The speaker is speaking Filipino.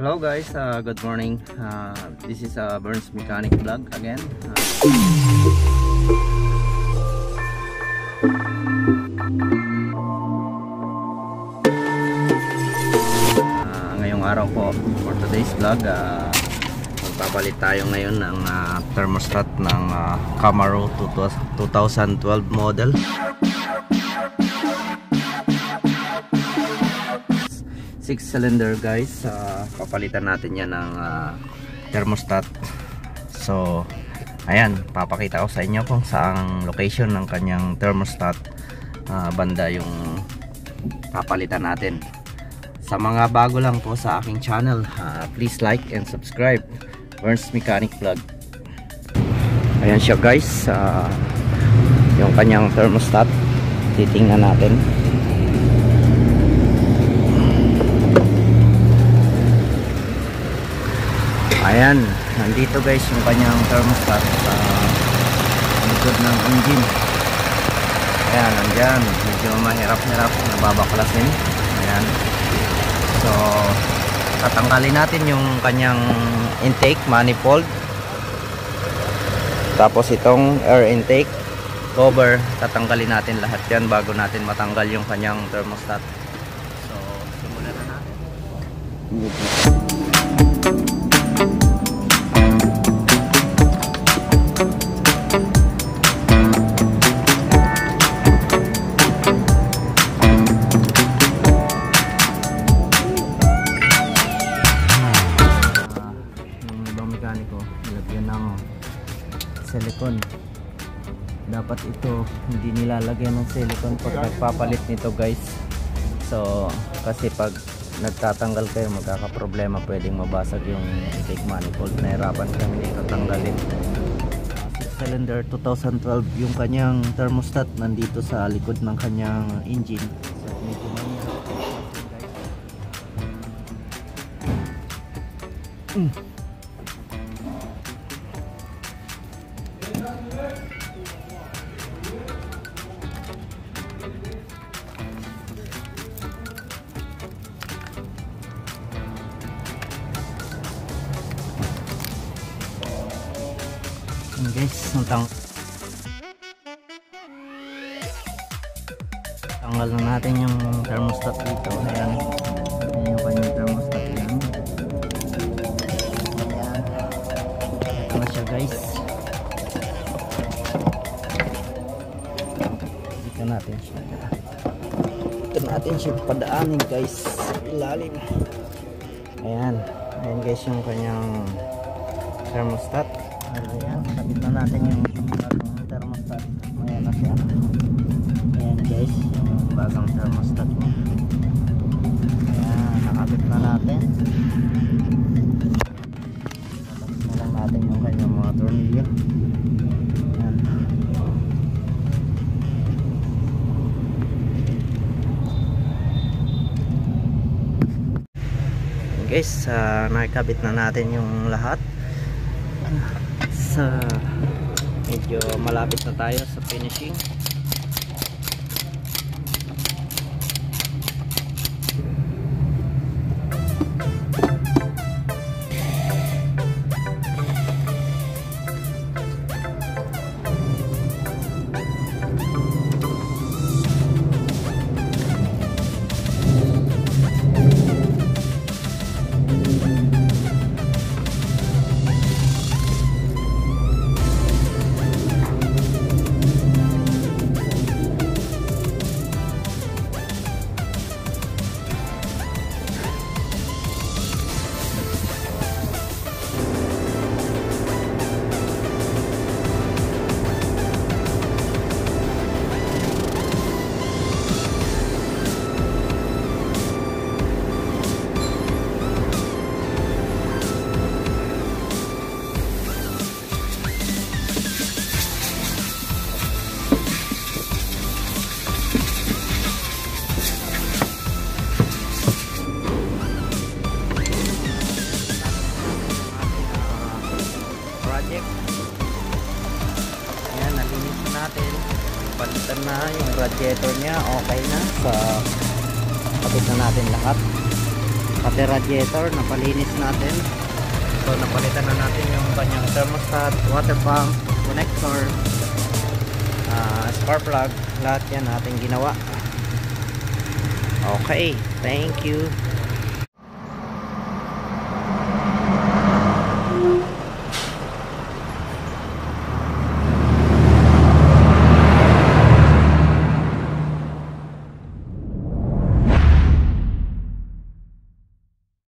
Hello guys, good morning. This is Burns Mechanic Vlog again. Ngayong araw po for today's vlog, magpapalit tayo ngayon ng thermostat ng Camaro 2012 model. 6-cylinder guys. Papalitan natin yan ng thermostat. So ayan, papakita ko sa inyo kung saang location ng kanyang thermostat banda yung papalitan natin. Sa mga bago lang po sa aking channel, please like and subscribe. Burns Mechanic Vlog. Ayan siya guys, yung kanyang thermostat. Titingnan natin. Ayan, nandito guys yung kanyang thermostat sa likod ng engine. Ayan, nandyan, medyo mahirap-hirap, nababaklasin. Ayan, so tatanggalin natin yung kanyang intake manifold, tapos itong air intake cover, tatanggalin natin lahat yan bago natin matanggal yung kanyang thermostat. So simulan na natin. Nilagyan ng silicone. Dapat ito hindi nilalagyan ng silicone pag nagpapalit nito guys. So kasi pag nagtatanggal kayo magkakaproblema, pwedeng mabasag yung intake manifold. Nahirapan kami nito tanggalin. 6-cylinder 2012 yung kanyang thermostat, nandito sa likod ng kanyang engine. So medyo mahirap guys. Guys, tanggal na natin yung thermostat dito. Ayan, ayan yung kanyang thermostat yan. Ayan, ito na siya guys. Dito natin siya padaanin guys, ilalim. Ayan, ayan guys yung kanyang thermostat. Ayan, kapit na natin yung bagong thermostat. Ayan na siya. Ayan guys, yung bagong thermostat mo. Ayan, nakapit na natin. Tapos na lang natin yung kanyang mga tornilyo. Ayan. Ayan guys, nakikabit na natin yung lahat. Medyo malapit na tayo sa finishing. Palitan na yung radiator niya, okay na. Sa kapit na natin lahat. pati radiator napalinis natin. So napalitan na natin yung kanyang thermostat, water pump, connector, spark plug, lahat yan natin ginawa. Okay, thank you.